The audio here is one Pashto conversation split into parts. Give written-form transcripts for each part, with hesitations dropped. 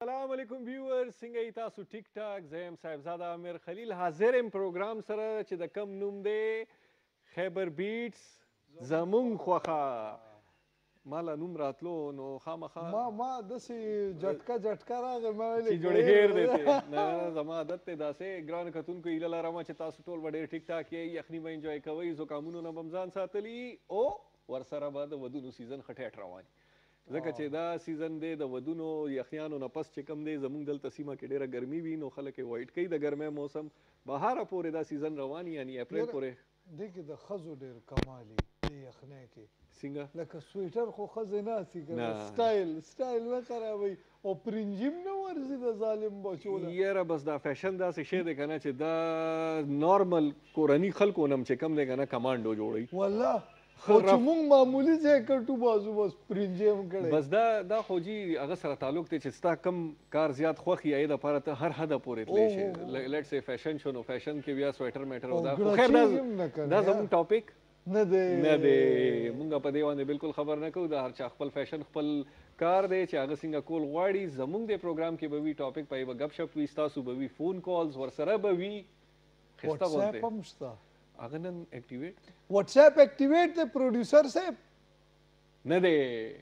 السلام علیکم ویورز، څنګه یې تاسو؟ ټیک ټاک. زه یم صاحبزاده امیر خلیل، حاضر یم پروګرام سره چې د کم نوم دی خیبر بیټس زمونږ خوښه. ما لا نوم راتلو نو خامخا ما داسې جټکه راغی ما ویلې چې جوړې هیر دی نه زما عادت دی داسې. ګرانو کتونکو هیله لرم چې تاسو ټول به ډېر ټیک ټاک یې، یخني به انجوی کوئ، زکامونو نه به ځان ساتلي او ورسره به د ودونو سیزن خټیټ روان ځکه چې دا سیزن دی د ودونو یخنیانو نه پس چې کم دی زموږ دلته سیمه کې ډېره ګرمي وي نو خلک یې وایټ کوي. د ګرمۍ موسم بهاره پورې دا سیزن روان یعنی اپریل پورې. دې کې د ښځو ډېر کمال وي دې یخنۍ کې. څنګه لکه سویټر خو ښځې ناستي که سټایل نه خرابوي او پرنجیم نه ورځي د ظالم بچو له. یاره بس دا فیشن داسې شی دی که نه چې دا نارمل کورني خلکو نه چې کم دی که نه کمانډو جوړوي والله. خو چې مونږ معمولي ځای کټو بازو بس پرنجیم کړی بس دا خو جي هغه سره تعلق دی چې ستا کم کار زیات خوښ یې د پاره ته هر حده پورې تلی شي. لیټ سي فیشن شو نو فیشن کې بیا سویټر میټر او دا خو خیر دا زموږ ټاپک نه دی مونږ په دې باندې بالکل خبر نه کوو. د هر چا خپل فیشن خپل کار دی چې هغه څنګه کول غواړي. زموږ د پروګرام کې به وي ټاپک په به ګپ شپ وي، ستاسو به وي فون کالز ورسره به وي. ښایسته غونډې هم شته هغه نن اکټیویټ واټس اپ اکټیویټ دی پروډیوسر صاحب نه دی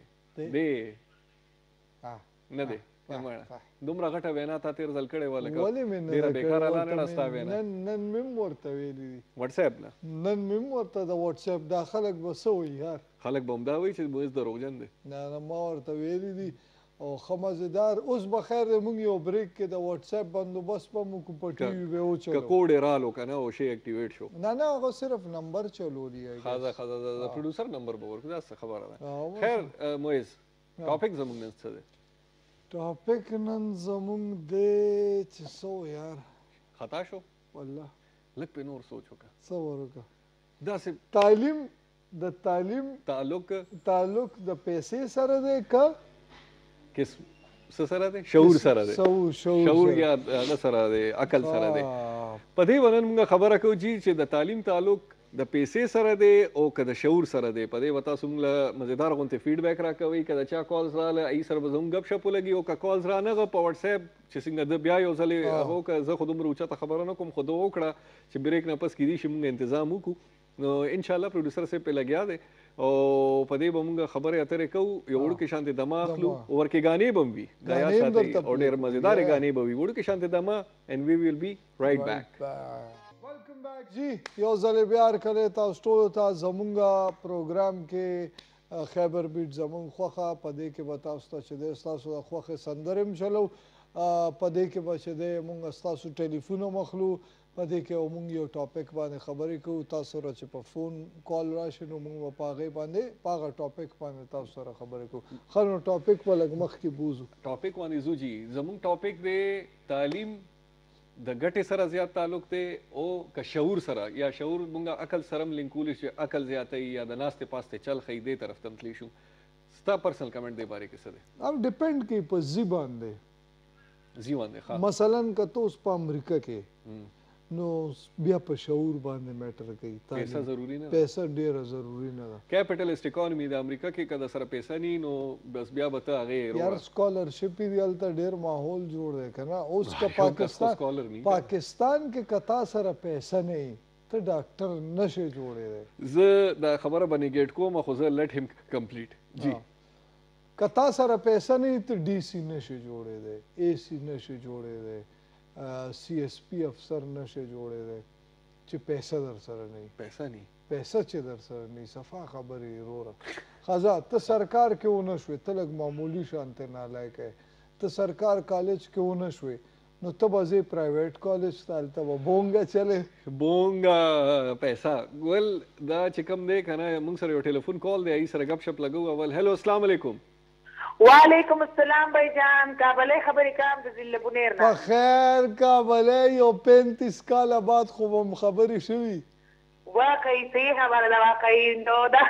نه دی دومره غټه وینا تا تیر ځل کړې وه لکه ډېره بېکاره لا نه ډه ستا وینا. نن مې هم ورته ویلي دي واټس اپ نه نن مې هم ورته د واټس اپ دا خلک به څه وایي یار خلک به همدا وایي چې موږ دروغجن دی. نه ما ورته ویلي دي او ښه مزېدار. اوس به خیر دی مونږ یو بریک کې د واټس اپ بندوبست به مو کو په ټي وي به وچلو که کوډ یې رالو که نه او شی اکټیویټ شو. نه هغه صرف نمبر چلولي ښه د پروډوسر نمبر به ورکړو دا څه خبره ده. خیر مویز ټاپک زموږ نن څه دی؟ ټاپک نن زموږ دی چې څه یار خطا شو والله لږ پې نور سوچ وکړه څه وکړه. داسې تعلیم د تعلیم تعلق د پیسې سره دی که څه سره دی؟ شعور سره دی. شعور یا هغه سره دی عقل سره دی. په دې ونه موږ خبره کوو چې د تعلیم تعلق د پیسې سره دی او که د شعور سره دی. په دې به تاسو موږ له مزیدار غوندې فیډبیک راکوئ. که د چا کالز راغله هغې سره به زموږ ګپ شپ ولګي او که کالز رانغه په واټس اپ چې څنګه ده بیا یو ځلې هغه وکړه. زه خو دومره اوچته خبره نه کوم خو ده وکړه چې بریک نه پس کیدای شي موږ انتظام وکړو. نو انشاءالله پروډوسر صاحب پې لګیا دی او په دې به موږ خبرې اترې کوو. یو وړوکې شانتې دمه اخلو ورکې ګانې به هم وي دا یاد ساتئ او ډېر مزېدارې ګانې به وي. وړوکې شانتې دمه and we will be right back. ویلکم بیک جی یو ځلې بیا هرکلی تاسو ټولو ته زمونږ پروګرام کې خیبر بیټ زمونږ خوښه. په دې کې به تاسو ته چې دی ستاسو د خوښې سندرې هم چلو. په دې کې به چې دی مونږ ستاسو ټلیفون هم اخلو. په دې کې مونږ یو ټاپک باندې خبرې کوو. تاسو سره چې په فون کال راشي نو مونږ به په هغې باندې په هغه ټاپک باندې تاسو سره خبرې کوو. ښه نو ټاپک به لږ مخکې بوځو. ټاپک باندې ځو جي. زموږ ټاپک دی تعلیم د ګټې سره زیات تعلق دی او که شعور سره یا شعور مونږ عقل سره هم لینکولی چې عقل زیاتوي یا د ناستې پاستې چل ښیي دې طرف ته هم تللی شو. ستا پرسنل کمنټ دې بارې کې څه دی؟ اب ډیپینډ کوي په ځي باندې. ځي باندې مثلا که ته اوس په امریکا کې نو بیا په شعور باندې میټر کوي. پیسه ضروري نه ده. پیسه ډېره ضروري نه ده. کیپیټلیسټ اکانومي د امریکا کې که د سره پیسه نی نو بس بیا به ته هغې یار سکالرشپ یې دی هلته ډېر ماحول جوړ دی که نه. اوس که پاکستان کې که تا سره پیسه نه وي ته ډاکټر نشې جوړېدی. زه دا خبره به نیګیټ کوم خو زه لیټ هیم کمپلیټ جی. که تا سره پیسه نه وي ته ډي سي نشې جوړېدی، اے سي نشې جوړېدی، سی ایس پی افسر نشې جوړېدی چې پیسه در سره نه وي. پیسه نه پیسه چې در سره نه وي صفا خبرې وروره. ښه ته سرکار کې ونه شوې ته لږ معمولي شانتې نالایقه یې. ته سرکار کالج کې ونه شوې نو ته به ځې پرایویټ کالج ته هلته به بونګه چلې. بونګه پیسه ول دا چې کوم دی که نه موږ سره یو ټلیفون کال دی هغې سره ګپ شپ لګو. اول هلو السلام علیکم. وعلیکم السلام بھائی جان. کابلی خبرې کوم د ضلع بونیر نه. په خیر کابلی یو 35 کاله بعد خو به هم خبرې شوي. واقعي صحیح خبره ده واقعي نو ده.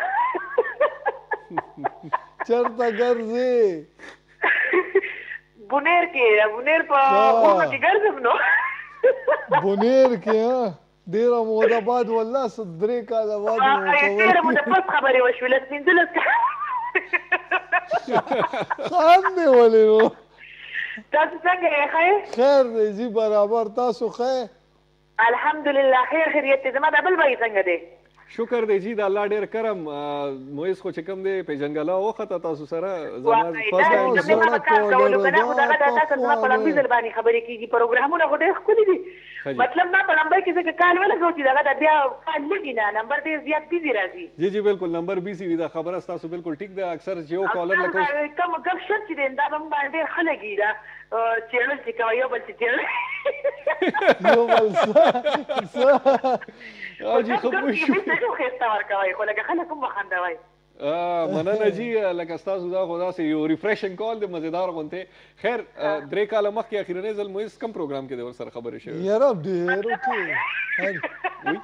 چېرته ګرځې؟ بونیر کې بونیر په غرونو کې ګرځم نو. بونیر کې ډېره موده بعد والله 3 کاله بعد ډېره موده پس خبرې وشوې لس 15 خاندې ولې نو تاسو څنګه یې ښه خیر دی جی برابر تاسو ښه الحمدلله خیر خیریت دی زما دا بل بھائی څنګه دی شکر دی جی د الله ډیر کرم مویس خو چې کوم دی پیژنګلا وخته تاسو سره زما فرست ټایم زما په کار کولو کنه خو دغه تاسو زما په لمبي ځل باندې خبرې کیږي پروګرامونه خو ډېر ښکلي دي مطلب ما په لمبای کې څه کال ولګو چې دغه د بیا کال لګي نه نمبر ډېر زیات بيزي راځي جی جی بالکل نمبر بیزي وي دا خبره تاسو بالکل ټیک ده اکثر چې یو کالر لکه کوم ګپ شپ چې دا هم باندې خلګي دا چیرل چې کوي یو بل چې چیرل یو بل څه او جی خو شو څه خسته ورکوي خو لکه خلک هم وخندوي مننه جی لکه ستاسو دا خو داسې یو ریفریشنګ کال دی مزیدار غونته خیر درې کاله مخکې اخیرنی ځل مویس کم پروګرام کې دی ورسره خبرې شوې یاره ډېر اوکې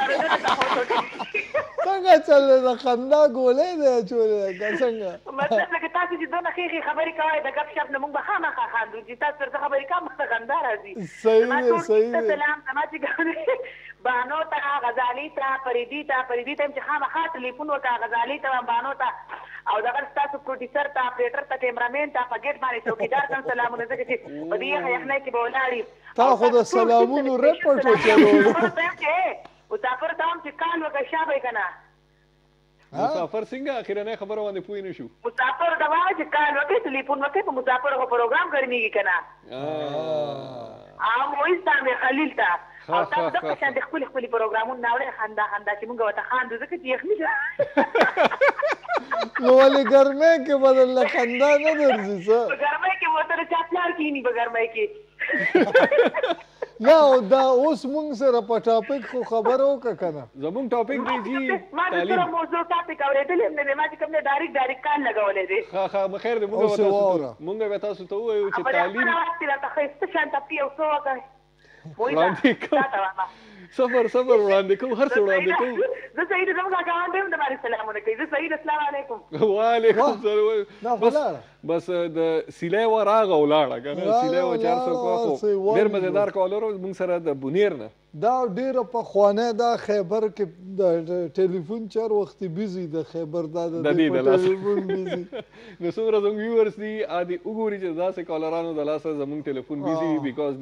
څنګه چلې د خندا ګولې دی اچولې که څنګه مطلب لکه تاسو چې دونه ښې خبرې کوئ د ګپ شپ نه موږ به خامخا خاندو چې تاسو سره خبرې کوم مخته خندا راځي صحیح دی صحیح دی سلام زما چې بانو ته غزالي ته فریدي ته چې خامخا ټلیفون وکړه غزالي ته بانو ته او دغه ستاسو پروډیوسر ته اپریټر ته کیمرامین ته په ګیټ باندې چوکیدار ته سلامونه ځکه چې په دې یخنۍ کې به ولاړ تا خو د سلامونو رپورټ وچلولو مسافر ته هم چې کال وکړه شابه که نه مسافر څنګه اخیرنی خبره باندې پوه نه شو مسافر دا وایي چې کال وکړي ټلیفون وکړي په مسافر خو پروګرام ګرمېږي که نه عام وایي ستا مې خلیل ته او تاسو دغه شان د خپلې پروګرامونه راوړئ خندا چې موږ ورته خاندو ځکه چې یخني نو ولې ګرمۍ کې به درله خندا نه درځي څه په ګرمۍ کې به ورته چا پلار کښېني په ګرمۍ کې نه او دا اوس موږ سره په ټاپک خو خبره وکړه که نه زمونږ ټاپک دی جی ما د سره موضوع ټاپک اورېدلی هم نه دی ما چې کوم دی ډایرکټ کال لګولی دی ښه خیر دی موږ به تاسو ته ووایو چې تعلیم راته ښایسته شان ټپي او څه وکړئ وړاندې کوم صبر وړاندې کوم هر څه وړاندې کوم زه سعید زموږ اکاونټ یم د باندې سلامونه کوي زه سعید السلام علیکم وعلیکم السلام بس د سیلای و راغه ولاړه که نه سیلای و 400 خو ډېر مزیدار کالر موږ سره د بونیر نه دا ډېره پخوانی دا خیبر کې د ټلیفون چر وختي بیزي د خیبر دا د ټلیفون بیزي نو څومره زموږ ویورس دي ادي وګوري چې داسې کالرانو د لاسه زموږ ټلیفون بیزي وي بیکاز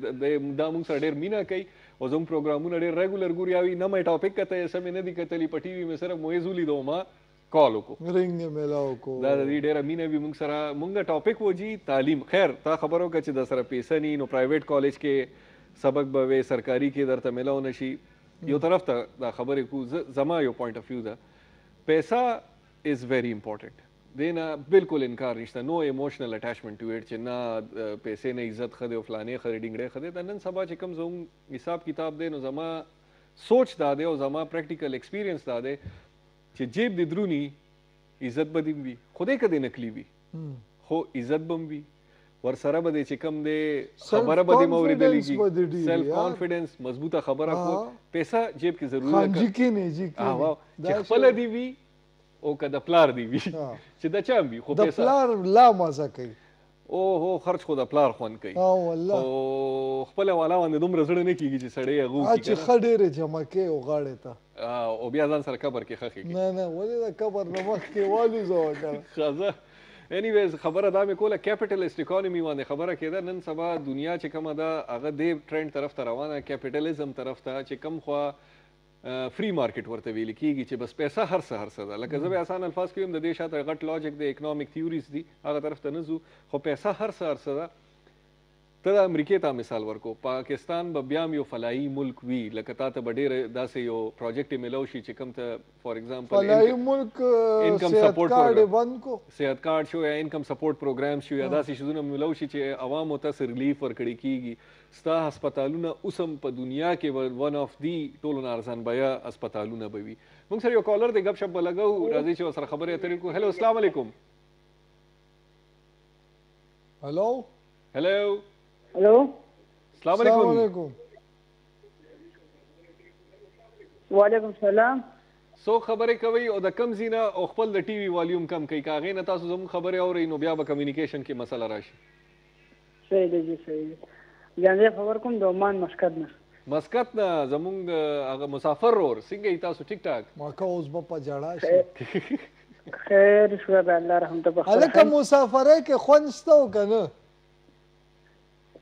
دا موږ سره ډېر مینه کوي او زموږ پروګرامونه ډېر ریګولر ګوري او نه مې ټاپک کته سمې نه دي کتلی په ټي وي مې صرف مویز ولیدو ما کال وکړو رنګ یې میلاو کو دا د دې ډېره مینه وي موږ سره موږ ټاپک و جي تعلیم خیر تا خبرو که چې د سره پیسه ني نو پرایویټ کالج کې سبق به وي سرکاري کې درته میلاو نشي یو طرف ته دا خبرې کو زما یو پوینټ اف ویو ده پیسه از ویری امپورټنټ دینا بالکل انکار نشته نو ایموشنل اٹیچمنٹ ټو اټ چې نه پیسې نه عزت خده او فلانه خده ډینګړې خده د نن سبا چې کوم زوم حساب کتاب دی نو زما سوچ دا دی او زما پریکټیکل ایکسپیرینس دا دی چې جیب دې درونی عزت به دې وي خدای کده نکلی وي خو عزت بم وي ورسره به دې چې کوم دی خبره به دې موریدلېږي سیلف کانفیډنس مضبوطه خبره کو پیسه جیب کې ضروري ده جی کې نه جی کې چې خپل دی وي او که د پلار دی وي چې د چا وي خو د پلار لا مزه کوي او خرج خو د پلار خوند کوي او والله او خپل والا باندې دومره زړه نه کیږي چې سړی هغه وکړي چې خډېره جمع کوي او غاړې ته او بیا ځان سره قبر کې خخي نه ولې د قبر نه مخکې والو زو وکړه خزه انیویز خبره دا مې کوله کیپټالیست اکانومي باندې خبره کېده نن سبا دنیا چې کومه ده هغه دې ټرند طرف ته روانه کیپټالیزم طرف ته چې کم خوا فری مارکیټ ورته ویل کېږي چې بس پیسه هر څه ده لکه زه به آسان الفاظ کې هم د دې شاته غټ لاجیک د اکنامک تیوریز دي هغه طرف ته نه ځو خو پیسه هر څه ده ته د امریکې ته مثال ورکو پاکستان به بیا یو فلاحي ملک وي لکه تا ته به ډېر داسې یو پروجیکټ یې میلاو شي چې کوم ته فار ایگزامپل فلاحي ملک صحت کارډ بند کو صحت کارډ شو یا انکم سپورټ پروګرام شو یا داسې شیزونه میلاو شي چې عوامو ته ریلیف ورکړي کېږي ستا هسپتالونه اوس هم په دنیا کې ون آف دی ټولو نه ارزان بیه هسپتالونه به وي موږ سره یو کالر دی ګپ شپ به لګو راځئ چې ورسره خبرې اترې کړو هلو السلام علیکم هلو هلو السلام علیکم وعلیکم السلام سو خبرې کوي او د کم زینه او خپل د ټي وي والیوم کم کوي کاغې نه تاسو زموږ خبرې اورئ نو بیا به کمیونیکیشن کې مسله راشي صحیح دی جی صحیح دی ځان خبر کوم د عمان مسقط نه زموږ هغه مسافر ور څنګه تاسو ټیک ټاک ما کا اوس په جړا شي خیر شو به الله رحمت به الکه مسافرای کې خونستو کنه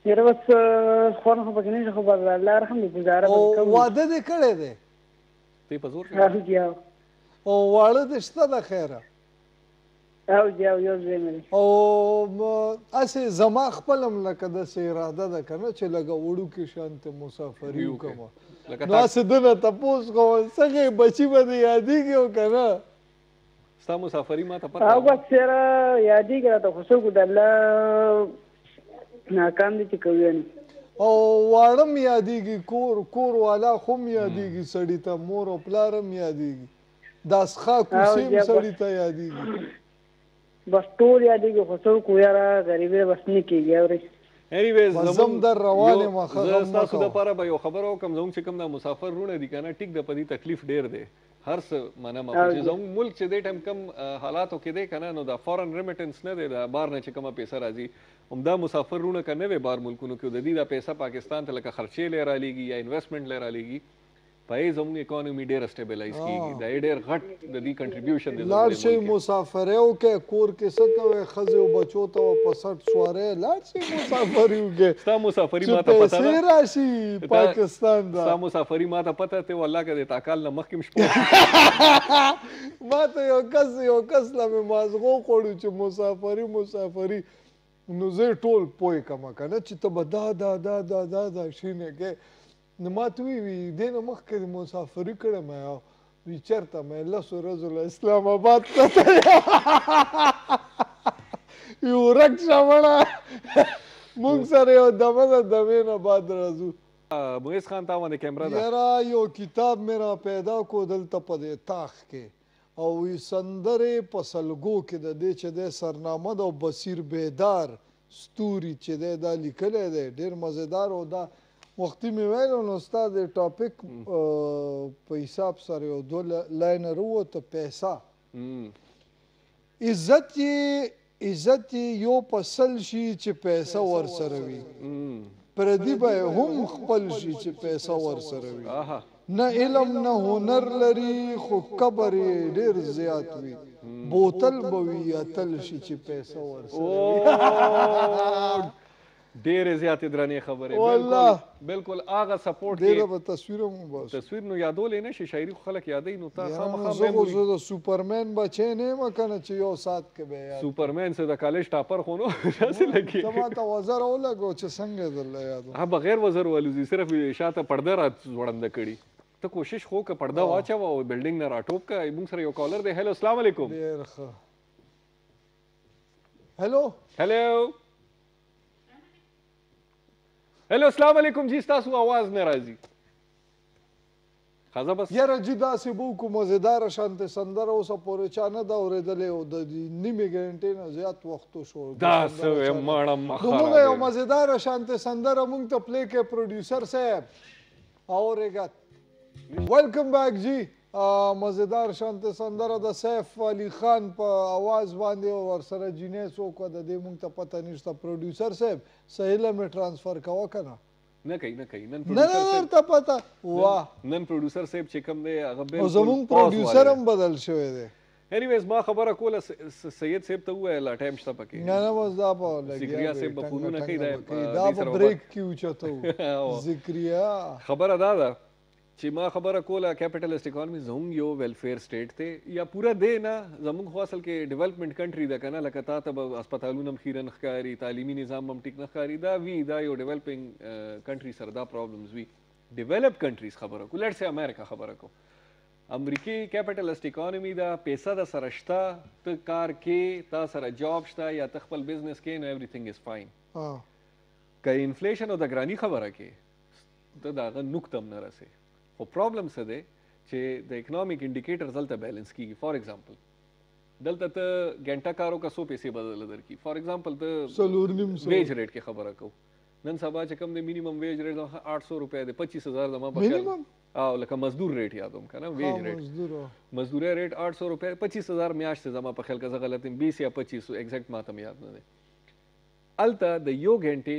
یاره بس خورن خو پکې نه خو بل الله رحم دې گزاره او به کوم واده دې کړی دی ته په زور او جاو او واړه دې شته د خیره او جاو یو ځای مې او اسې زما خپلم لکه داسې اراده ده که نه چې لږه وړوکې شانتې مسافري وکړم نو اسې دنه تپوس کوم څنګه بچي به دې یادېږي او که نه ستا مسافري ما ته پته او بس یاره یادېږي راته خو څوک د الله ناکام دي چې کوي نه او واړه م یادېږي کور والا خو م یادېږي سړي ته مور او پلار هم یادېږي دا څښا کوڅې هم سړي ته یادېږي بس ټول یادېږي خو څوک یاره غریبۍ بس نه کېږي اورې Anyways, زم در روانې مخه زه ستاسو دپاره به یو خبره وکړم زموږ چې کوم دا مسافر وروڼه دي که نه ټیک ده په دې تکلیف ډېر دی هر څه منم چې زموږ ملک چې دې ټایم کم حالاتو کې دی که نه نو دا فارن ریمیټنس نه دی د بار نه چې کومه پیسه راځي همدا مسافر وروڼه که نوی بار ملکونو کې د دې دا پیسه پاکستان ته لکه خرچې لی رالیږي یا انویسټمنټ لی رالیږي په یې زموږ اکانومي ډېره سټیبلایز کېږي دا یې ډېر غټ د دې کنټریبیوشن دی لاړ شئ مسافرۍ وکړئ کور کې څه کوئ ښځې او بچو ته په سټ سوارئ لاړ شئ مسافري وکړئ ستا مسافري چې ما ته پته پیسې ده راشي پاکستان ستا ته مسافري ما ته پته ته والله که د تاکال نه مخکې م شپو ما ته یو کس له مې مازغو خوړو چې مسافري نو زه ټول پوه کړم که نه چې ته به دا شینې کې نو ما ته وی دې نه مخکې مسافري کړې مې وی چېرته مې لسو ورځو له اسلام آباد ته یو ورک شه مړه موږ سره یو دمه ده دمې نه بعد راځو مویز خان تا باندې کیمرا ده یاره یو کتاب مې را پیدا کو دلته په دې تاخ کې او وی سندرې په سلګو کې د دې چې دی سرنامه ده او بصیر بیدار ستوري چې دی دا لیکلی دی ډېر مزیدار او دا وختي مې ویلو نو ستا د ټاپک په حساب سره یو دوه لاینر ووته پیسه عزت یې یو په سل شي چې پیسه ورسره وي پردي به یې هم خپل شي چې پیسه ورسره وي نه علم نه هنر لري خو کبر یې ډېر زیات وي بوتل به وي اتل شي چې پیسه ورسره وي ډېرې زیاتې درنې خبرې والله بالکل هغه سپورټ ډېره به تصویر هم وباسو تصویر نو یادولی نه شي شاعري خو خلک یادوي نو تا خامخا زه خو زه د سوپرمین بچی نه یم که نه چې یو ساعت کې به یاد سوپرمین څه د کالج ټاپر خو نو داسې لګي ته ما ته وزر ولګو چې څنګه درله یاد ها بغیر وزر والوزي صرف شاته پرده را ځوړنده کړي ته کوشش خو که پرده واچوه او بلډینګ نه راټوپ که موږ سره یو کالر دی هلو السلام علیکم ډېر ښه هلو هلو السلام علیکم جی ستاسو आवाज نه راځي خزه بس یاره جی داسې به وکړو مزیداره شانتې سندره اوسه پورې چا نه ده اورېدلې او د نیمې ګنټې نه زیات وخت وشو دا څه ماړه مخه نو موږ یو مزیداره شانتې سندره موږ ته پلی کړې پروډیوسر صاحب اورېږه ویلکم بیک جی مزیدار شانتې سندره د سیف علي خان په اواز باندې ورسره جینۍ څوک وه د دې موږ ته پته نشته پروډیوسر صاحب صحیح له مې ټرانسفر کوه که نه نه کوي نه کوي نن نه درته پته واه نن پروډیوسر صاحب چې کوم دی هغه او زمونږ پروډیوسر هم بدل شوی دی انیویز ما خبره کوله سید صاحب ته وویله ټایم شته پکې نه بس دا به ذکریا صاحب به فونونه کوي دا به بریک کې اوچته و ذکریا خبره دا ده چې ما خبره کوله کیپټلیسټ اکانومي زموږ یو ویلفیر سټیټ دی یا پوره دی نه زموږ خو اصل کې ډیولپمنټ کنټري ده که نه لکه تا ته به هسپتالونه هم خیره نه ښکاري تعلیمي نظام هم ټیک نه ښکاري دا یو ډیولپنګ کنټري سره دا پرابلمز وي ډیولپ کنټریز خبره کو لیټس سې امریکا خبره کو امریکي کیپټلیسټ اکانومي دا پیسه د سره شته ته کار کې تا سره جاب شته یا ته خپل بزنس کې نو ایوریثینګ از فاین که انفلیشن او د ګراني خبره کې ته د هغه نقطه هم نه رسې خو پرابلم څه دی چې د اکنامیک انډیکیټرز دلته بیلنس کیږي فار ایگزامپل دلته ته ګنټه کارو کا 100 پیسې بدل درکې فار ایگزامپل ته ویج ریټ کې خبره کو نن سبا چې کوم د مینیمم ویج ریټ 800 روپیا دی 25000 زما په خیال او لکه مزدور ریټ یادوم کنه ویج ریټ مزدوري ریټ 800 روپیا 25000 میاشت زما په خیال که زه غلط یم 20 یا 25 ایگزیکټ ماته یاد نه دی الته د یو غنټه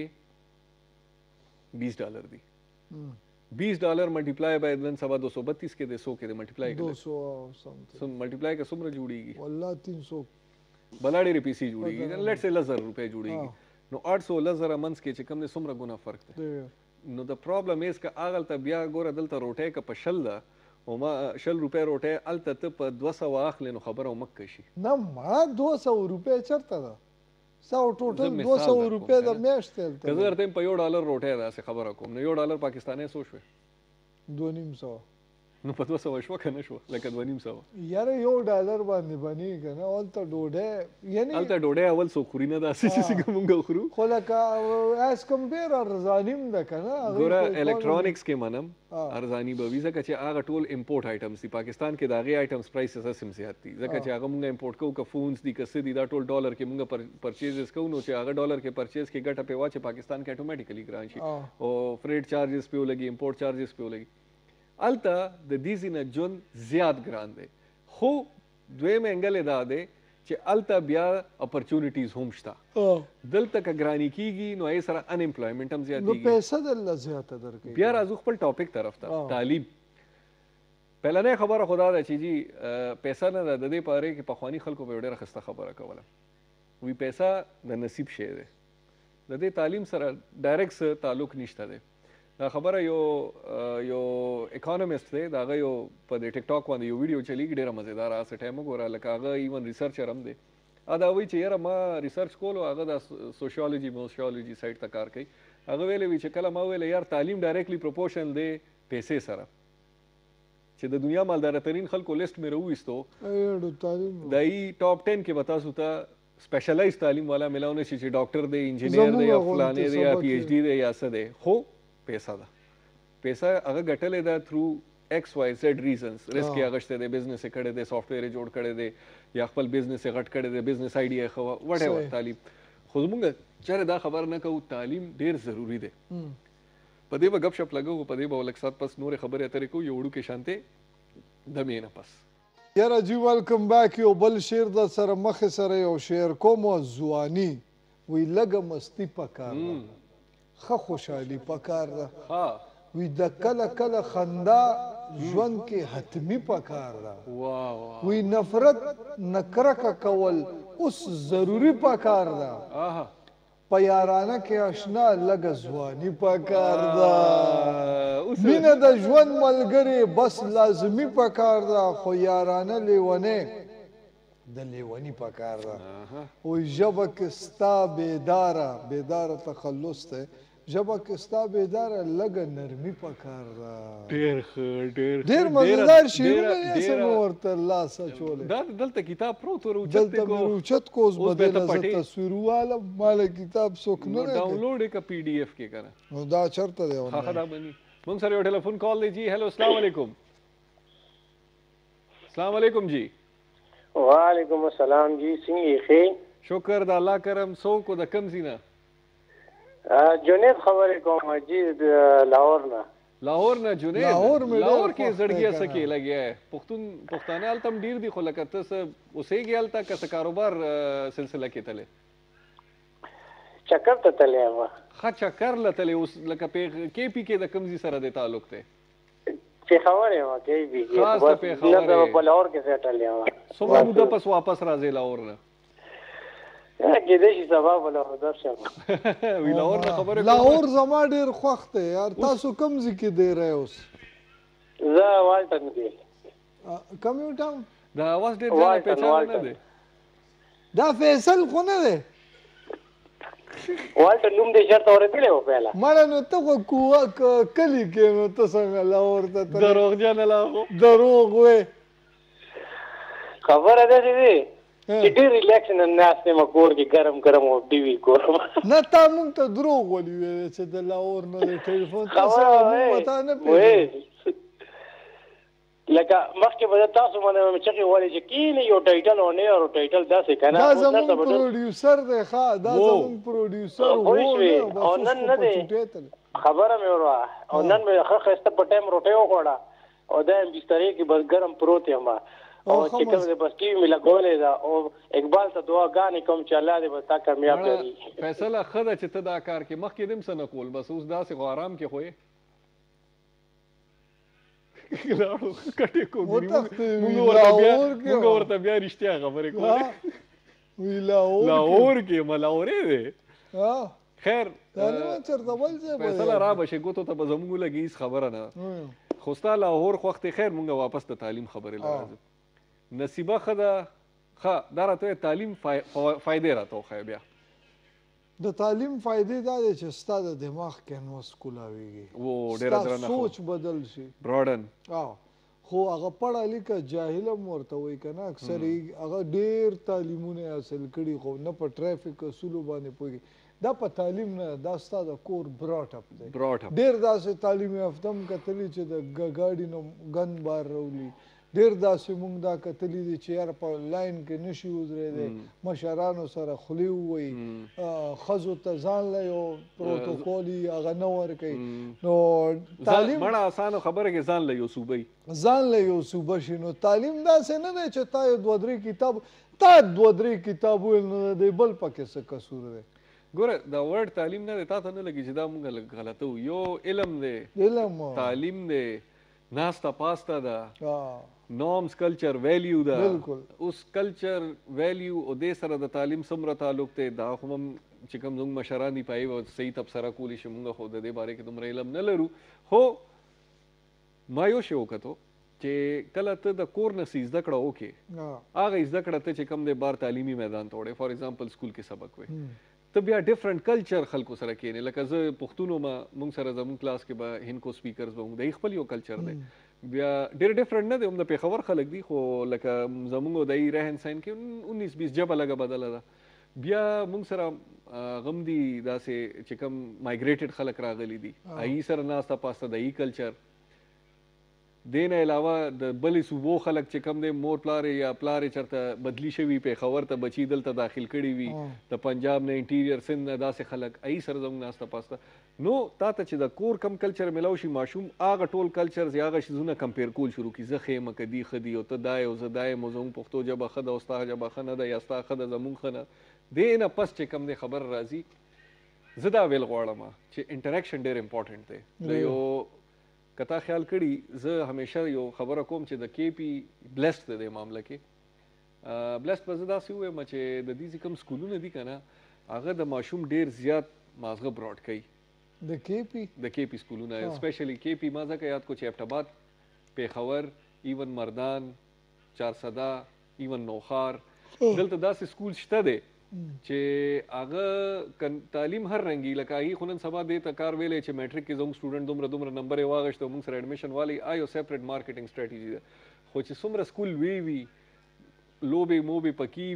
$20 دی $20 ملټیپلای باید نن سبا 232 کې د 100 کې د ملټیپلای کې 200 ملټیپلای کې څومره جوړیږي والله 300 بلا ډېرې پیسې جوړیږي لیټس سے 1000 روپے جوړیږي نو 800 منځ کې چې کوم دی څومره ګونه فرق دی نو د پرابلم ایز که هغلته بیا ګوره دلته روټۍ که په 10 ده او ما 10 روپۍ روټۍ هلته ته په 200 اخلې نو خبره مکه شي نه ما 200 روپۍ چېرته ده ستا ټوټل 200 روپۍ د میاشتې هلته که زه درته یم په $1 روټۍ داسې خبره کوم نو $1 پاکستانی څو شوې 250 نو په 200 شوه که نه شوه لکه 250 یاره $1 باندې بنېږي که نه هلته ډوډۍ یعنې هلته ډوډۍ اول څوک خوري نه داسې چې څنګه مونږ خورو خو لکه ایز کمپیر ارزاني هم ده که نه ګوره الکترونکس کې منم ارزاني به وي ځکه چې هغه ټول امپورټ آیټمز دي پاکستان کې د هغې آیټمز پرایسز هسې هم زیات دي ځکه چې هغه مونږ امپورټ کوو که فونز دي که څه دي دا ټول ډالر کې مونږ پرچیزز کوو نو چې هغه ډالر کې پرچیز کې ګټه پې واچې پاکستان کې اټومیټیکلی ګران شي او فریډ چارجز پې ولګي امپورټ چارجز پې ولګي هلته د دې ځینه ژوند زیات ګران دی خو دویم انګل یې دا دی چې هلته بیا اپرچونیټیز هم شته دلته که ګراني کېږي نو هغې سره انامپلایمنټ هم زیاتېږي نو پیسه دلته زیاته درکوي بیا راځو خپل ټاپک طرف ته تعلیم پهلنۍ خبره خو دا ده چې جی پیسه نه ده د دې په اړه کې پخواني خلکو به یو ډېره ښایسته خبره کوله وی پیسه د نصیب شی دی د دې تعلیم سره ډایرکټ څه تعلق نشته دی دا خبره یو اکانومیست دی د هغه یو په دې ټیک ټاک باندې یو ویډیو چلیږي ډېره مزېداره هسې ټایم وګوره لکه هغه ایون ریسرچر هم دی دا وایي چې یاره ما ریسرچ کولو هغه د سوشیالوجي موشیالوجي سایډ ته کار کوي هغه ویلی وي چې کله ما ویله یار تعلیم ډایرکټلی پروپورشن دی پیسې سره چې د دنیا مالدارترین خلکو لیست مې راوویستو د ای ټاپ 10 کې به تاسو ته سپیشلایز تعلیم والا میلاو نه شي چې ډاکټر دی انجینیر دی یا فلانې دی یا پی ایچ ډي دی یا څه دی خو پیسه ده پیسه هغه ګټلې ده تھرو XYZ ریزنز رسک یې اغشتی دی بزنس یې کړی دی سافټویر یې جوړ کړی دی یا خپل بزنس یې غټ کړی دی بزنس آیډیا یې ښه وه وټ ایور تعلیم خو زمونږ چېرې دا خبر نه کوو تعلیم ډېر ضروري دی په دې به ګپ شپ لګوو په دې به لږ ساعت پس نورې خبرې اترې کوو یو وړوکې شانتې دمې نه پس یاره جی ویلکم بیک یو بل شعر در سره مخې سره یو شعر کوم ځواني وی لږه مستي پکار ده ښه خوشحالي پکار ده وی د کله کله خندا ژوند کې حتمي پکار ده وی نفرت نه کرکه کول اوس ضروري پکار ده په یارانه کې اشنا لږه ځواني پکار ده مینه د ژوند ملګرې بس لازمي پکار ده خو یارانه لیونی د لیوني پکار ده وی ژبه کې ستا بیداره تخلص دی ژبه کې ستا بیداره لږه نرمي پکار ده ډېر مزېدار شعرونه یې مې ورته لاس اچولی دلته کتاب پروت و دلته مې روچت کو اوس به دله زه تصویر والم ماله کتاب څوک نه دی ډاونلوډ یې که PDF کې که نه نو دا چېرته دی ښه دا بني مونږ سره یو ټلیفون کال دی جی هلو السلام علیکم السلام علیکم جی وعلیکم السلام جی څنګه یې ښې شکر د الله کرم څوک و د کوم ځای نه جنید خبرې کوم جی د لاهور نه جنید لاهور کې زړګي څه کې لګیا ہے پښتانه هلته هم ډېر دي خو لکه ته څه اوسېږې هلته که څه کاروبار سلسله کې تلې چکر ته تللی یم ښه چکر له تلې اوس لکه KP کې د کوم ځای سره دی تعلق دی پېښور یم KP کې په لاهور کې سیټل یم څومره موده پس واپس راځې لاهور نه کېدای شي سبا به لاهور درشم لاهور زما ډېر خوښ دی یار تاسو کوم ځای کې دی رہی اوس زه والټن کې کوم یو ټاون د اواز ډېر ځای پېچاله نه دی دا فیصل خو نه دی والټن نوم دې چېرته اورېدلی و پهله مړه نو ته خو کوه کلي کې نو ته څنګه لاهور ته دروغجنه لاهور دروغ وې خبره داسې دی چې ډېر ریلیکس نه ناست یم کور کې ګرم ګرم او ټي وي ګورم نه تا موږ ته دروغ ولې ویلې چې د لاهور نه د ټلیفون لکه مخکې به تاسو باندې چغې ولې چې کینې یو ټایټل او نه یو ټایټل داسې که نه دا زموږ پروډیوسر دی ښه دا زموږ پروډیوسر او نن نه دی خبره مې وروه او نن مې ښه ښایسته په ټایم روټۍ وخوړه او دا یم بسترې کې بس ګرم پروت یم او چې کوم دی بس ټي وي مې لګولې ده او اقبال ته دعاګانې کوم چې الله دې بس تا کامیاب لري فیصله ښه ده چې ته دا کار کې مخکې دې هم څه نه کول بس اوس داسې خو آرام کې خو یې مونږ ورته بیا رښتیا خبرې کولې لاهور کې لاهورې دی خیر تعلیم چرته بل ځای به فیصله را بشي ګوتو ته به زموږ لګي هیڅ خبره نه خو ستا لاهور خوښ دی خیر مونږ واپس د تعلیم خبرې له راځو نصیبه ښه ده ښه دا راته تعلیم فایدې راته وښیه بیا د تعلیم فائدې دا دی چې ستا د دماغ کینوس کولاویږي ستا سوچ بدل شي براډن خو هغه پړه لیکه جاهل هم ورته وایي که نه اکثر هغه ډېر تعلیمونه حاصل کړي خو نه په ټرافیک اصولو باندې پوهېږي دا په تعلیم نه دا ستا د کور براټ اپ دی ډېر داسې تعلیم یافته هم کتلي چې د ګاډي نه ګن بار راولي ډېر داسې موږ دا کتلي دي چې یاره په لاین کې نشي ودرېدی مشرانو سره خولې ووایي ښځو ته ځان له یو پروتوکول هغه نه ورکوي نو تعلیم مړه اسانه خبره کې ځان له یو صوبه ځان له یو صوبه شي نو تعلیم داسې نه دی چې تا یو دوه درې کتاب ویل نو دی بل پکې څه قصور دی ګوره دا ورډ تعلیم نه دی تا ته نه لګي چې دا موږ لږ غلطه وو یو علم دی تعلیم دی ناسته پاسته ده نارمز کلچر ویلیو ده اوس کلچر ویلیو او دې سره د تعلیم څومره تعلق دی دا خو هم چې کوم زموږ مشران دي په هغې به صحیح تبصره کولی شي مونږ خو د دې باره کې دومره علم نه لرو خو ما یو شی وکتو چې کله ته د کور نه څه زده کړه وکړې هغه زده کړه ته چې کوم دی بار تعلیمي میدان ته وړې فار ایگزامپل سکول کې سبق وی ته بیا ډفرنٹ کلچر خلکو سره کېنې لکه زه پښتون وم مونږ سره زموږ کلاس کې به هندکو سپیکرز به د خپل یو کلچر دی بیا ډېر ډفرنٹ نه دی هم د پېښور خلک دي خو لکه زموږ د رهن سهن کې 19-20 ژبه لږه بدله ده بیا مونږ سره غم دي داسې چې کوم مایګریټډ خلک راغلي دي هغې سره ناسته پاسته د کلچر دې نه علاوه د بلې صوبو خلک چې کوم دی مور پلارې یا پلارې چېرته بدلی شوي پېښور ته بچي دلته داخل کړي وي د پنجاب نه انټیریر سند نه داسې خلک هغې سره زموږ ناسته پاسته نو تا ته چې د کور کم کلچر میلاو شي ماشوم هغه ټول کلچرز یا هغه شیزونه کمپیر کول شروع کړي زه ښه یم که دي ښه دي او ته دا یې او زه دا یم او زموږ پښتو ژبه ښه ده او ستا ژبه ښه نه ده یا ستا ښه ده زموږ ښه نه دې نه پس چې کوم دی خبر راځي زه دا ویل غواړم چې انټریکشن ډېر امپورټنټ دی د یو که تا خیال کړي زه همیشه یو خبره کوم چې د کې پی بلیسډ دی دې معامله کې بلیسډ به زه داسې ووایم چې د دې چې کوم سکولونه دي که نه هغه د ماشوم ډېر زیات مازغه براډ کوي د کې پی سکولونه اسپیشلی کې پی ما ځکه یاد کو چې ایبټ آباد پېښور ایون مردان چارسده ایون نوخار دلته داسې سکول شته دی چې هغه تعلیم هر رنګي لکه هغې خو نن سبا دې ته کار ویلی چې میټرک کې زموږ سټوډنټ دومره نمبر یې واغېشته او موږ سره ایډمیشن والی یو سیپریټ مارکیټنګ سټریټجي ده خو چې څومره سکول وی لوبې موبې پکې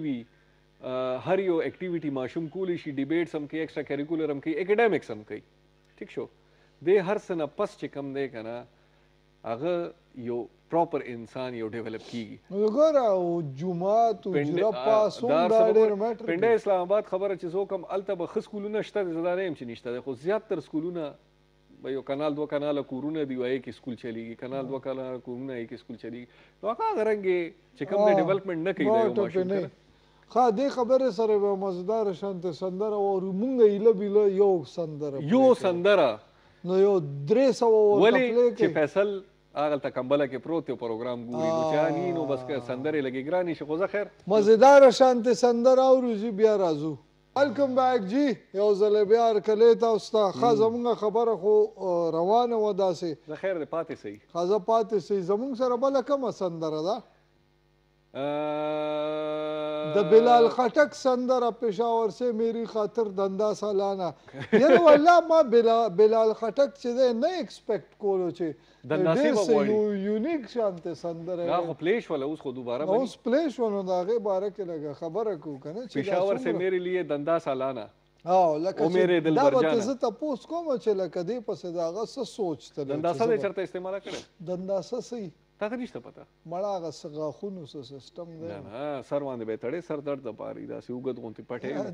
وي هر یو اکټیویټي ماشوم کولی شي ډیبیټس هم کوي ایکسټرا کریکولر هم کوي اکیډمیکس هم کوي ټیک شو دې هر څه نه پس چې کم دی که نه هغه یو پراپر انسان یو ډیولپ کیږي وګوره او جمعات او جرپاس هم دا ډېر میټر پنډه اسلام آباد خبره چې زه کوم هلته به ښه سکولونه شته دي زه دا نه یم چې نشته دی خو زیاتر سکولونه به یو کانال دوه کاناله کورونه دي هغې کې سکول چلیږي کانال دوه کاناله کورونه هغې کې سکول چلیږي نو هغه هغه رنګې چې کوم دی ډیولپمنټ نه کوي د یو ماشوم کنه ښه دې خبرې سره به مزدار شانته سندره واورو مونږ ایله بیله یو سندره نو یو 300 ولې چې فیصل هغلته کمبله کې پروت یو پروګرام ګوري نو چا نو بس سندرې لګې ګرانې شي خو زه خیر مزیداره شانتې سندره اورو زی بیا راځو ویلکم بیک جی یو ځلې بیا هرکلی تاسو ته ښه زمونږ خبره خو روانه وه داسې زه خیر دی پاتې صحیح ښه زه پاتې صحیح زمونږ سره بله کومه سندره ده د بلال خټک سندره پېښور سے میری خاطر دندا سالانه یعنی والله ما بلال خټک چې دی نه ایکسپیکټ کولو چې ډېر یونیک شانته سندره دا خو پلی شوله اوس خو دوباره اوس پلی شو نو د هغې باره کې لږه خبره کوو که نه پېښور سے میرے لیے دندا سالانه لکه چې دا به ته زه تپوس کوم چې لکه دې پسې د هغه څه سوچ ته دنداسه دې چېرته استعماله کړې دنداسه صحیح تا ته نشته پته مړه هغه څه غاښونو څه سیسټم دی نه سر باندې به یې تړې سر درد دپاره یې داسې اوږد غوندې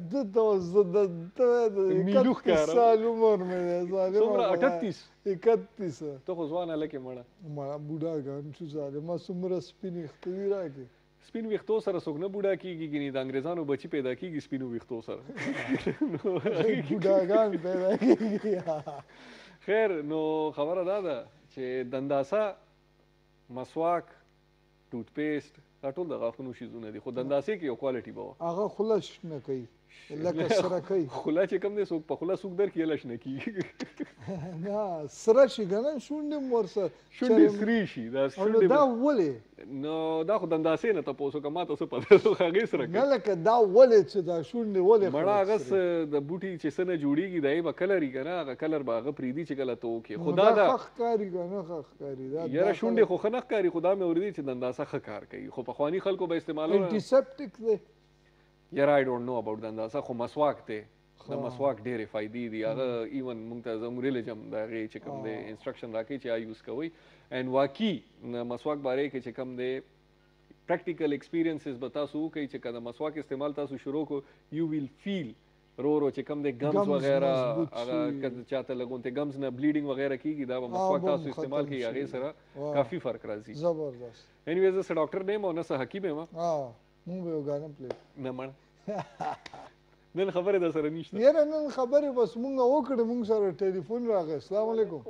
پټې میلوخ کاره سال عمر مې دی څومره 31 ته خو ځوانه لکې مړه بوډاګان شو ظالمه څومره سپین ویښته دي راکړې سپین ویښتو سره څوک نه بوډا کېږي ګینې د انګریزانو بچي پیدا کېږي سپینو ویښتو سره بوډاګان پیدا کېږي خیر نو خبره دا ده چې دنداسه مسواک ټوت پیسټ دا ټول د غاښونو شیزونه دي خو دنداسې کې یو کوالټي به وه هغه خلش نه کوي لکه سره کوي خوله چې کوم دی څوک په خوله څوک درکړي هله شنه کېږي نه سره شي که نه شونډې هم ورسره شونډې سرې شي دا شونډې دا ولې نو دا خو د انداسې نه تپوس وکړه ما ته څه پته ده هغې سره نه لکه دا ولې چې دا شونډې ولې مړه هغه د بوټي چې څه نه جوړېږي د هغې به کلر وي که نه هغه کلر به هغه پرېږدي چې کله ته وکړې خو دا ښه ښکاري که نه ښه ښکاري یاره شونډې خو ښه نه ښکاري خو دا مې اورېدي چې د انداسه ښه کار کوي خو پخواني خلکو به استعمالونه انټیسپټک دی یاره آی ډونټ نو اباؤټ د انداسه خو مسواک دی د مسواک ډېرې فایدې دي هغه ایون موږ ته زموږ ریلیجم د هغې چې کوم دی انسټرکشن راکوي چې یوز کوئ اینډ واقعي مسواک بارے کې چې کوم دی پریکټیکل ایکسپیرینسز به تاسو وکړئ چې که د مسواک استعمال تاسو شروع کو یو ویل فیل رو چې کوم دی گمز وغیره هغه که چاته لګونته گمز نه بلیډینګ وغیره کیږي دا به مسواک تاسو استعمال کوي هغې سره کافي فرق راځي زبردست اینیویز زه ډاکټر نه یم او نه څه حکیم یم مونږ به یو ګانه پلی نه مړه نن خبرې در سره نشته یاره نن خبرې بس مونږ وکړې مونږ سره ټلیفون راغی السلام علیکم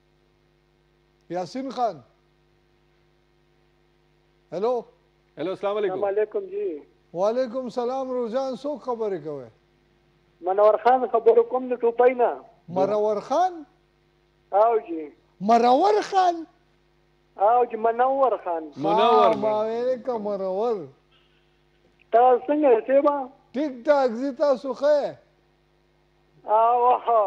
یاسین خان هلو السلام علیکم السلام علیکم جی وعلیکم سلام روزان څوک خبرې کوئ منور خان خبرو کوم د ټوپۍ نه مرور خان او جی مرور خان او جی منور خان منور ما ویلې که مرور تاسو څنګه یې با ټیک ټاک زی تاسو ښه او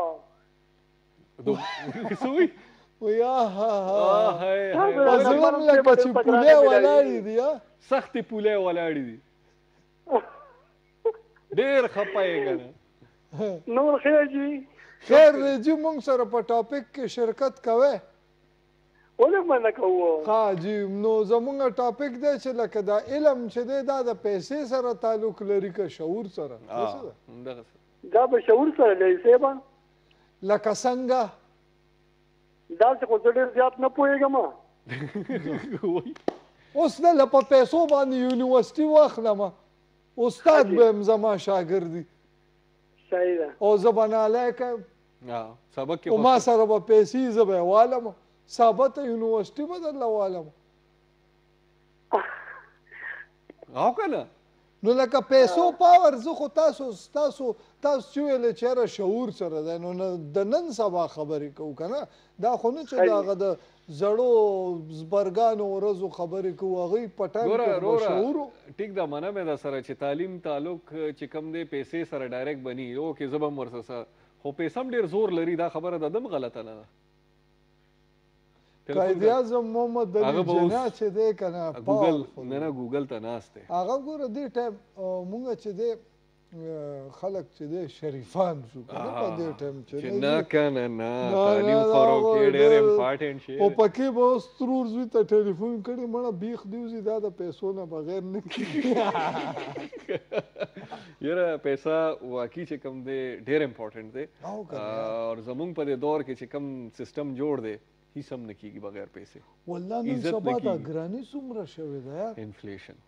سوی ویا ها هاي زلم لکه چې پوله ولاړې دي سختې پوله ولاړې دي ډېر خپه یې که نه نور خیر جی خیر دی جی مونږ سره په ټاپک کې شرکت کوئ ولې منع کوو ها جی نو زمونږ ټاپک دی چې لکه دا علم چې دی دا د پیسې سره تعلق لري که شعور سره دا به شعور سره لري صاحبه لکه څنګه داسې خو زه ډېر زیات نه پوهېږم اوس نه په پیسو باندې یونیورسټي واخلم استاد به یم زما شاګردي صحیح ده او زه به نالیک یم سبق او ما سره به پیسې زه به یې والم ثابته یونیورسټي به درله والم او که نه نو لکه پیسو پاور زه خو تاسو چې ویلې چې یاره شعور سره دی نو د نن سبا خبرې کوو که نه دا خو نه چې د هغه د زړو زبرګانو ورځو خبرې کوو هغوی په ټایم کې شعور ټیک ده منم یې در سره چې تعلیم تعلق چې کوم دی پیسې سره ډایرکټ بني اوکې زه به هم ورسره خو پیسه هم ډېر زور لري دا خبره د ده هم غلطه نه ده قائد اعظم محمد علي جناح چې دی که نه نه ګوګل ته ناست دی هغه ګوره دې ټایم مونږ چې دی خلک چې دی شریفان شو که نه په دې ټایم چې نه که نه نه تعلیم خورو کې ډېر امپارټنټ شی او پکې به اوس ترور زوی ته ټلیفون کړي مړه بیخ دې وځي دا د پیسو نه بغیر نه کېږي یاره پیسه واقعي چې کوم دی ډېر امپارټنټ دی او زمونږ په دې دور کې چې کوم سیسټم جوړ دی هیڅ هم نه کېږي بغیر پیسې والله نن سبا دا ګراني څومره شوې ده یار انفلیشن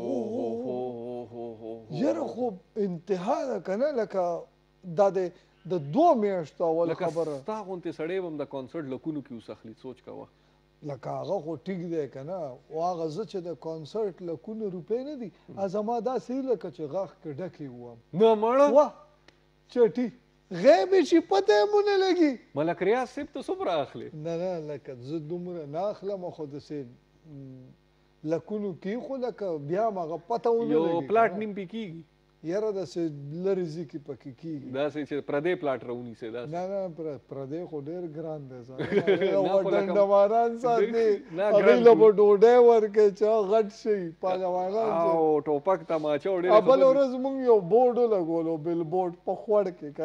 یاره خو انتها ده که نه لکه دا د 2 میاشتو اول خبره ستا غوندې سړی به هم د کانسرټ لکونو کې اوس اخلي سوچ کوه لکه هغه خو ټیک دی که نه او هغه زه چې د کانسرټ لکونه روپۍ نه دي زما داسې لکه چې غاښ کې ډکې وم نه مړه وه چټي غیبې چې پته یې مو نه لګي ملک ریاض صاحب ته څومره اخلي نه لکه زه دومره نه اخلم خو داسې لکونو کې خو لکه بیا هم هغه پته ونه لګي یو پلاټ نیم پې کېږي یاره داسې لرې ځي کې پکې کېږي داسې چې پردی پلاټ راونیسې داسې نه پردی خو ډېر ګران دی ډنډماران ساتي هغوی له به ډوډۍ ورکوي چې غټ شي پهلوانان او ټوپک تماچه او ډېر بل ورځ مونږ یو بورډ ولګولو بل بورډ په خوړ کې که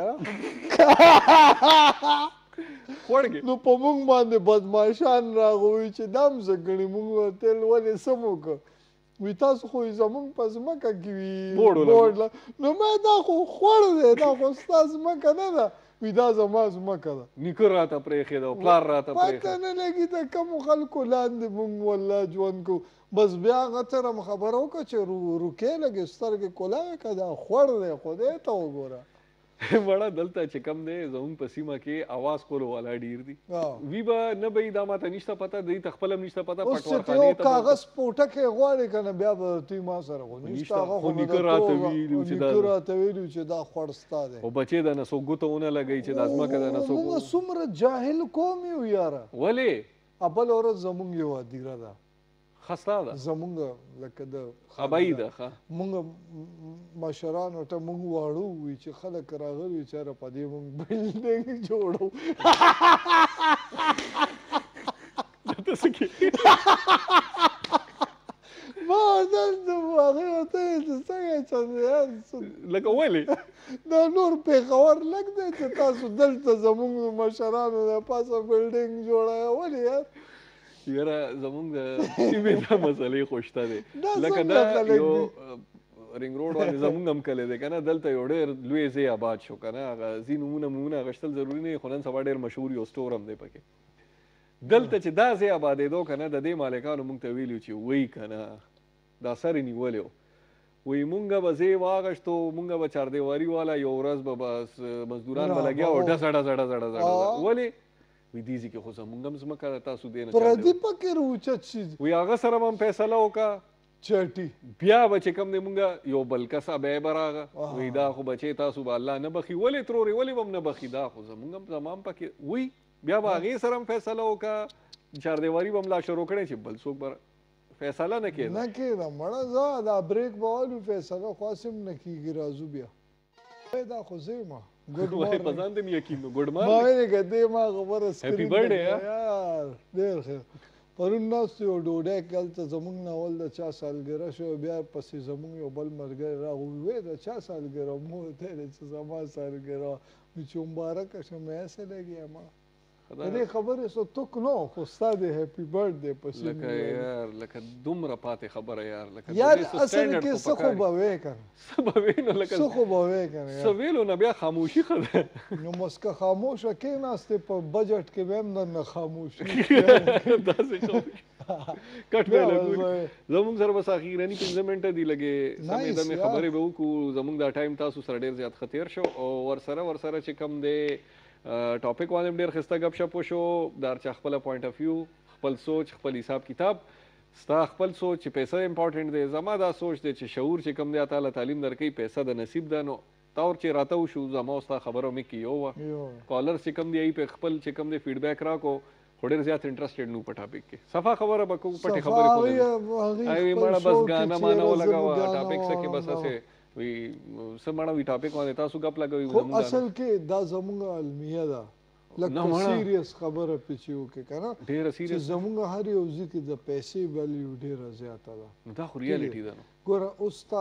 خوړ کې نو په مونږ باندې بدماشان راغوي چې دا هم زه ګڼي مونږ ورته ولې څه مو که وی تاسو خو زمونږ په ځمکه کې وي بورډ نو ما دا خو خوړ دی دا خو ستا ځمکه نه ده وی دا زما ځمکه ده نیکه راته پرېښې ده او پلار راته پرېښې پته نه لګي د کومو خلکو لاندې مونږ والله ژوند کوو بس بیا هغه سره م خبره وکړه چې روکې لګې سترګې کولاوې که دا خوړ دی خدای ته وګوره وړه دلته چې کم دی زموږ په سیمه کې اواز کولو والا ډیر دي وی به نه به دا ماته نشته پته دوی ته خپل هم نشته پته اوس چې یو کاغذ پوټکی غواړي کنه بیا به توی ما سره خو نشته هغه خو نیکه راته ویلي چې دا خوړ ستا دی خو بچې د نسو ګوته ونه لګوي چې دا ځمکه د نسو موږ څومره جاهل قوم یو یاره ولې بله ورځ زموږ یو هدیره ده خسته ده زموږ لکه د ابایي ده ښه موږ مشرانو ته موږ واړو وي چې خلک راغلي چېرې په دې موږ بلډینګ جوړو ته څه کې ما دلته هغې ورته ویل چې څنګه چندریان لکه ولې دا نور پېښور لږ دی چې تاسو دلته زموږ مشرانو د پاسه بلډینګ جوړوئ ولې یار یاره زمونږ د سیمې دا مسلې خو شته دی لکه دا یو رینګ روډ باندې زمونږ هم کلی دی که نه دلته یو ډېر لوی ځای آباد شو که نه هغه ځي نومونه اخیستل ضروري نه خو نن سبا ډېر مشهور یو سټور هم دی پکې دلته چې دا ځای آبادېدو که نه د دې مالکانو موږ ته ویلي چې وایي که نه دا سر یې نیولی و وایي مونږ به ځای واغشتو مونږ به چاردیواري والا یو ورځ به بس مزدوران به لګیا و ډزړه ولې وی دیزی کې خو زمونږ هم ځمکه ده تاسو دې نه پردي پکې روچت شي وی هغه سره به هم فیصله وکړه چټي بیا به چې کوم دی مونږ یو بل کس بیا به راغه وی دا خو بچې تاسو به الله نه بخي ولې ترورې ولې به هم نه بخي دا خو زمونږ هم زما هم پکې وی بیا به هغې سره هم فیصله وکړه چاردیواري به هم لا شروع کړی چې بل څوک به فیصله نه کېده نه کېده مړه زه دا بریک به والو فیصله خو هسې هم نه کېږي راځو بیا دا خو زه یم ګډ مارنینګ په ځان دې یقین نو ګډ مارنینګ ما ویلې که دې ما خبره هیپي برډے یار ډېر ښه پرون ناست یو ډوډۍ هلته زموږ نه اول د چا سالګره شو بیا پسې زموږ یو بل ملګری راغی ویې د چا سالګره مو ورته ویلې چې زما سالګره وایي چې مبارکه شه مې ایسه لګیا ما د دې خبرې څه توک نو خو ستا د هیپي برډ دی پسې لکه یار لکه دومره پاتې خبره یار یار اصل کې څه خو به وې کنه څه به وې نو لکه څه خو به وې کنه څه ویلو نه بیا خاموشي ښه ده نو مسکه خاموشه کېناستې په بجټ کې به هم نه خاموشي داسې کټ به لګوي زموږ سره بس اخیرني 15 منټه دی لګې سمې دمې خبرې به وکړو زموږ دا ټایم تاسو سره ډېر زیات ښه تېر شو او ورسره چې کوم دی ټاپک باندې ډېر ښایسته ګپ شپ وشو د هر چا خپله پوینټ اف ویو خپل سوچ خپل حساب کتاب ستا خپل سوچ چې پیسه امپورټنټ دی زما دا سوچ دی چې شعور چې کوم دی تعالی تعلیم درکوي پیسه د نصیب ده نو تور چې راته وشو زما او ستا خبره مې کې یو وه کالر چې کوم دی ای په خپل چې کوم دی فیډبیک راکو خو ډېر زیات انټرسټډ نو په ټاپک کې صفا خبره به کوو پټې خبرې خو نه وي مړه بس ګانا مانا ولګوه ټاپک څه کې بس هسې وي څه مړه وي ټاپک باندې تاسو ګپ لګوي خو اصل کې دا زموږ علمیه ده لکه سیریس خبره پې چې وکړې که نه ډېره سیریس چې زموږ هر یو ځای کې د پیسې ویلیو ډېره زیاته ده دا خو ریالټي ده نو ګوره اوس تا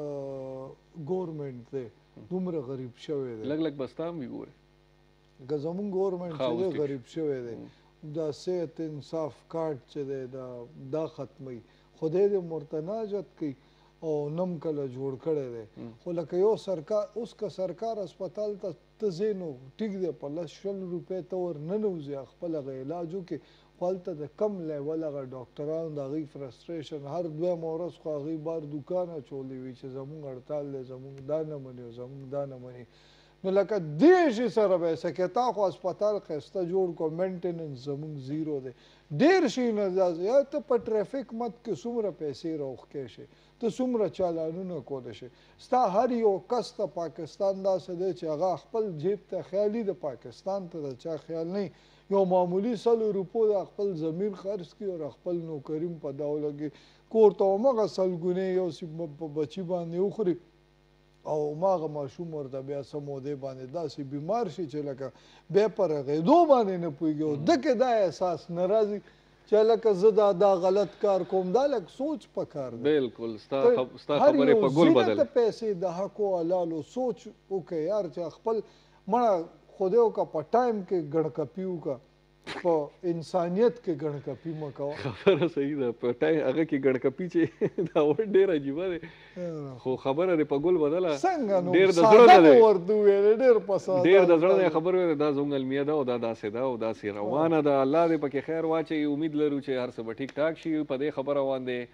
ګورمنټ دی دومره غریب شوی دی لږ لږ بس تا هم وي ګورې که زموږ ګورمنټ چې دی غریب شوی دی دا صحت انصاف کارډ چې دی دا ختموي خدای دې ورته ناجت کوي او نم کله جوړ کړی دی خو لکه یو سرکار اوس که سرکار اسپتال ته ته ځې نو ټیک دی په 100 روپۍ ته ور ننوځې خپل هغه علاج وکړې خو هلته د کم لیول هغه ډاکټرانو د هغوی فرسټریشن هر دویمه ورځ خو هغوی بار دوکان اچولی وي چې زموږ هړتال دی زموږ دا نه مني او زموږ دا نه مني نو لکه دې شي سره به یې څه تا خو اسپتال ښایسته جوړ کړو مینټیننس زموږ زیرو دی ډېر شي نه داسې یا ته په ټریفک مت کې څومره پیسې راوښکې شي ته څومره چالانونه کولی شي ستا هر یو کس ته پاکستان داسې دی چې هغه خپل جیب ته خیالي د پاکستان ته د چا خیال نه یو معمولي 100 روپو د خپل زمین خرڅ کړي او خپل نوکریم په دا ولګي کور ته هماغه سلګونې یو بچي باندې وخوري او ماغه ماشوم ورته بیا څه مودې باندې داسې بیمار شي چې لکه بیا په رغېدو باندې نه پوهېږي او ده کې دا احساس نه راځي چې لکه زه دا غلط کار کوم دا لږ سوچ پکار دی بالکل ستا خبرې په ګل بدل ته پیسې د حق او حلالو سوچ وکړه یار چې خپل مړه خدای وکړه په ټایم کې ګڼکپي وکړه په انسانیت کې ګڼکپي مه کوه خبره صحیح ده په ټایم هغه کې ګڼکپي چې دا ورډ ډېر عجیبه دی خو خبره دې په ګل بدله څنګه نو ډېر د زړه نه دی ورته وویلې ډېر په ساده ډېر د زړه نه خبرې ویلې دا زموږ علمیه ده او دا داسې ده او داسې روانه ده الله دې پکې خیر واچوي امید لرو چې هر څه به ټیک ټاک شي په دې خبره باندې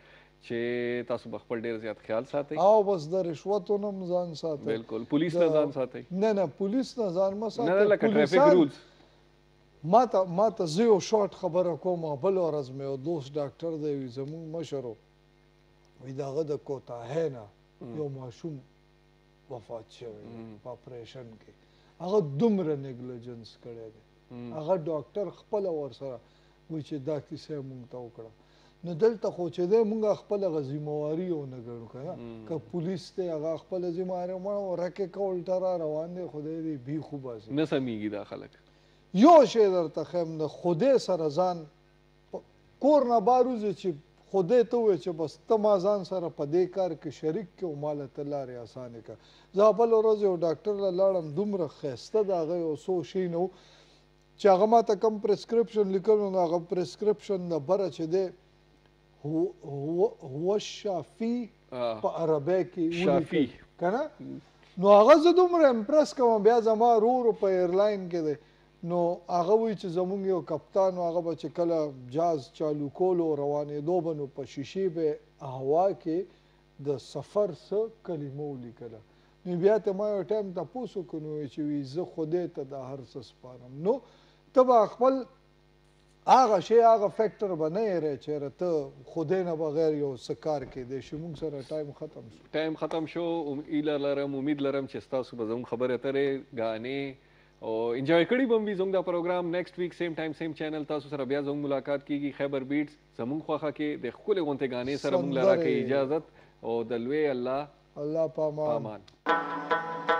چې تاسو به خپل ډیر زیات خیال ساتئ او بس د رشوتو نه هم ځان ساتئ. بالکل پولیس نه ځان ساتئ. نه پولیس نه ځان مه ساتئ. نه لکه ټریفیک رولز. ما ته زه یو شارټ خبره کوم. بل ورځ مې یو دوست ډاکټر دی وي زموږ مشر و وایي د هغه د کوتاهۍ نه یو ماشوم وفات شوی په اپریشن کې. هغه دومره نیګلیجنس کړی دی. هغه ډاکټر خپله ورسره وایي چې دا کیسه یې مونږ ته وکړه. نو دلته خو چې دی مونږ خپله هغه ذمهواري ونه ګڼو که نه. که پولیس دی هغه خپله ذمهواري رکې کول ته را روان دی. خدای دې بیخ وباسي. نه سمیږي دا خلک. یو شی درته ښیم د خدای سره ځان کور نه بار وځي چې خدای ته ووایي چې بس ته ما ځان سره په دې کار کې شریک کړې او ما له ته لارې اسانې کړه. زه بله ورځ یو ډاکټر له لاړم دومره ښایسته د هغه یو څو شی نه و چې هغه ما ته کوم پرسکرپشن لیکلو نو هغه پرسکرپشن نه بره چې دی هو شافي په عربی کې شافي که نه. نو هغه زه دومره امپرس کوم. بیا زما ورور په ایرلاین کې دی نو هغه وایي چې زمونږ یو کپتان و هغه به چې کله جاز چالو کولو روانېدو به نو په شیشې به هوا کې د سفر څه کلمه ولیکله. نو بیا ته ما یو ټایم تپوس وکړو نو چې وایي زه خدای ته دا هر څه سپارم. نو ته به خپل هغه شی هغه فیکټر به نه هېرئ چېرې ته خدای نه بغیر یو څه کار کیدی شي. موږ سره ټایم ختم شو. ټایم ختم شو. ایله لرم امید لرم چې ستاسو به زموږ خبرې اترې ګانې او انجوای کړي به هم وي زموږ دا پروګرام. نیکسټ ویک سیم ټایم سیم چینل تاسو سره بیا زموږ ملاقات کیږي. خیبر بیټس زموږ خوښه کې د ښکلې غونتې ګانې سره موږ له راکوي اجازت او د لوی الله پامان.